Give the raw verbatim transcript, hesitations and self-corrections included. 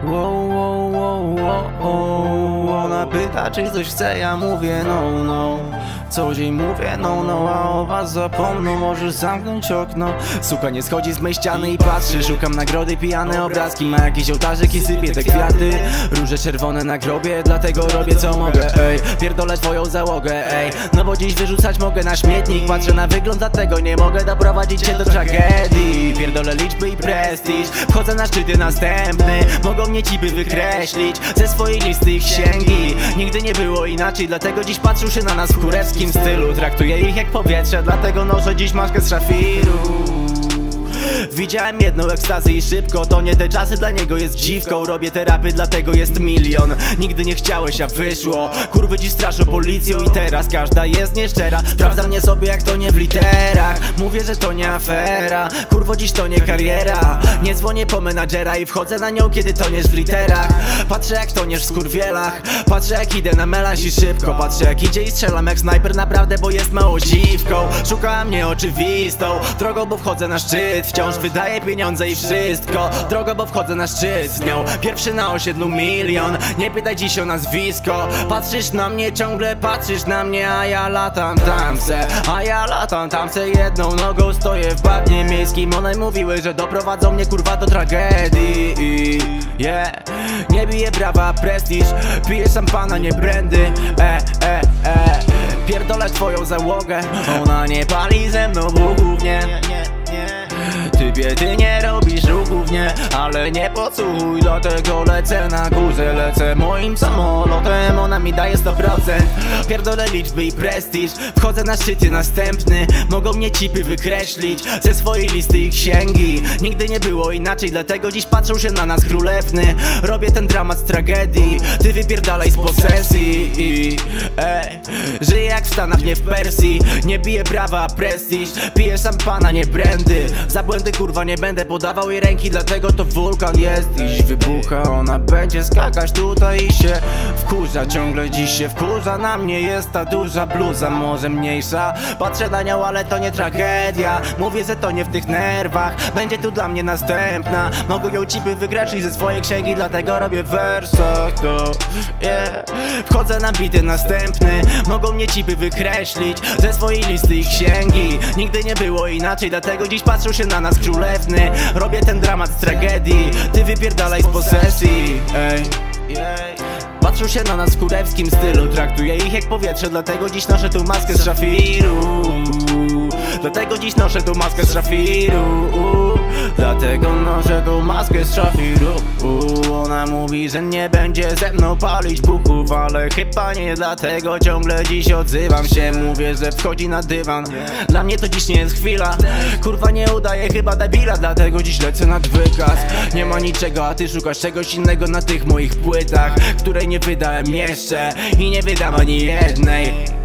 Wow, wow, wow, wow, wow. Ona pyta, czy coś chce, ja mówię no, no. Co dzień mówię no, no, a o was zapomną. Możesz zamknąć okno. Suka nie schodzi z mej ściany i patrzy. Szukam nagrody, pijane obrazki. Ma jakiś ołtarzyk i sypie te kwiaty. Róże czerwone na grobie, dlatego robię co mogę, ej. Pierdolę twoją załogę, ej. No bo dziś wyrzucać mogę na śmietnik. Patrzę na wygląd, dlatego nie mogę doprowadzić cię do tragedii. Pierdolę liczby i prestiż. Wchodzę na szczyty następny. Mogą mnie cipy wykreślić ze swojej listy ich księgi. Nigdy nie było inaczej, dlatego dziś patrzą się na nas w kurewskim stylu. Traktuję ich jak powietrze, dlatego noszę dziś maskę z szafiru. Widziałem jedną ekstazy i szybko. To nie te czasy, dla niego jest dziwką. Robię te rapy, dlatego jest milion. Nigdy nie chciałeś, a wyszło. Kurwy dziś straszą policją i teraz każda jest nieszczera. Sprawdza mnie sobie jak to nie w literach. Mówię, że to nie afera. Kurwo dziś to nie kariera. Nie dzwonię po menadżera i wchodzę na nią, kiedy toniesz w literach. Patrzę jak toniesz w skurwielach. Patrzę jak idę na melanż i szybko. Patrzę jak idzie i strzelam jak snajper naprawdę, bo jest mało dziwką. Szukała mnie oczywistą drogą, bo wchodzę na szczyt. Wciąż wydaję pieniądze i wszystko. Drogo, bo wchodzę na szczyt z nią. Pierwszy na osiedlu milion. Nie pytaj dziś o nazwisko. Patrzysz na mnie, ciągle patrzysz na mnie. A ja latam tam se. A ja latam tam se. Jedną nogą stoję w bagnie miejskim. One mówiły, że doprowadzą mnie kurwa do tragedii. Yeah. Nie bije brawa, prestiż. Piję szampana, nie brandy. E, e, e. Pierdolę twoją załogę. Ona nie pali ze mną bugów, nie. Typie, ty nie robisz ruchów, nie, ale nie podsłuchuj. Dlatego lecę na górze, lecę moim samolotem. Ona mi daje sto procent. Pierdolę liczby i prestiż. Wchodzę na szczyty następny. Mogą mnie cipy wykreślić ze swojej listy i księgi. Nigdy nie było inaczej, dlatego dziś patrzą się na nas królewny. Robię ten dramat z tragedii. Ty wypierdalaj z posesji i, ej, żyję jak w Stanach, nie w Persji. Nie biję brawa, a prestiż. Piję szampana, nie brandy. Za błędy kurwa nie będę podawał jej ręki, dlatego to wulkan jest. Dziś wybucha, ona będzie skakać tutaj i się wkurza. Ciągle dziś się wkurza, na mnie jest ta duża bluza, może mniejsza. Patrzę na nią, ale to nie tragedia. Mówię, że to nie w tych nerwach. Będzie tu dla mnie następna. Mogą ją cipy wykreślić ze swojej księgi, dlatego robię w wersach to, yeah. Wchodzę na bity następny. Mogą mnie cipy wykreślić ze swojej listy i księgi. Nigdy nie było inaczej, dlatego dziś patrzą się na nas królewny. Robię ten dramat z tragedii. Ty wypierdalaj z posesji, ej, ej. Patrzą się na nas w kurewskim stylu. Traktuję ich jak powietrze, dlatego dziś noszę tu maskę z szafiru. Dlatego dziś noszę tu maskę z szafiru. Dlatego noszę tu maskę z szafiru. Ona mówi, że nie będzie ze mną palić buchów, ale chyba nie, dlatego ciągle dziś odzywam się. Mówię, że wchodzi na dywan. Dla mnie to dziś nie jest chwila. Kurwa nie udaje chyba debila, dlatego dziś lecę nad wykaz. Nie ma niczego, a ty szukasz czegoś innego na tych moich płytach, której nie wydałem jeszcze i nie wydam ani jednej.